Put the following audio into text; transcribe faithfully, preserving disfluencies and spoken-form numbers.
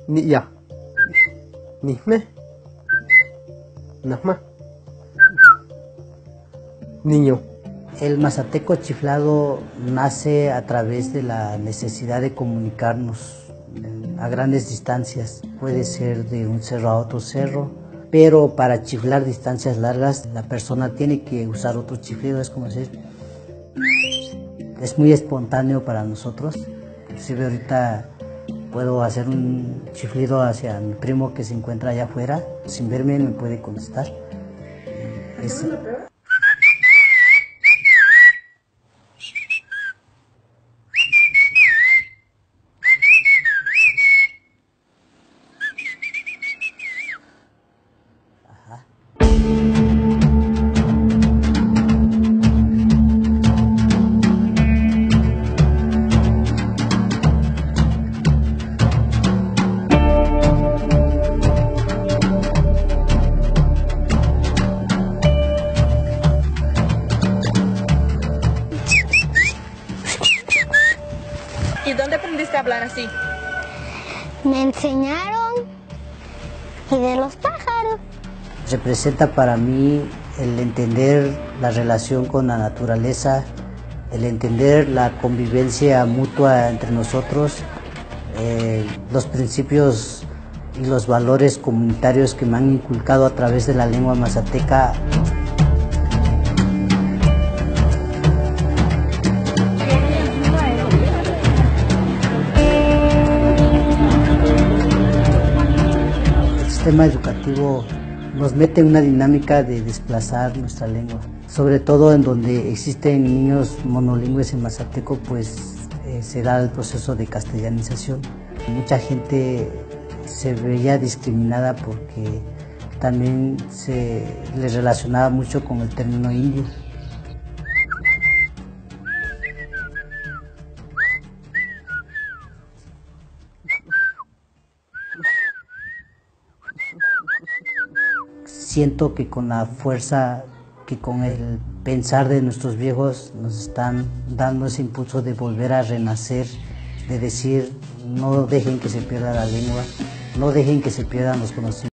Niya. Nihme. Nahma. Niño. El mazateco chiflado nace a través de la necesidad de comunicarnos a grandes distancias. Puede ser de un cerro a otro cerro, pero para chiflar distancias largas la persona tiene que usar otro chiflido. Es como decir, es muy espontáneo para nosotros. Inclusive ahorita puedo hacer un chiflido hacia mi primo que se encuentra allá afuera, sin verme él me puede contestar. Es, ¿Y dónde aprendiste a hablar así? Me enseñaron y de los pájaros. representa para mí el entender la relación con la naturaleza, el entender la convivencia mutua entre nosotros, eh, los principios y los valores comunitarios que me han inculcado a través de la lengua mazateca. El sistema educativo nos mete en una dinámica de desplazar nuestra lengua, sobre todo en donde existen niños monolingües en mazateco, pues eh, se da el proceso de castellanización. Mucha gente se veía discriminada porque también se les relacionaba mucho con el término indio. Siento que con la fuerza, que con el pensar de nuestros viejos nos están dando ese impulso de volver a renacer, de decir no dejen que se pierda la lengua, no dejen que se pierdan los conocimientos.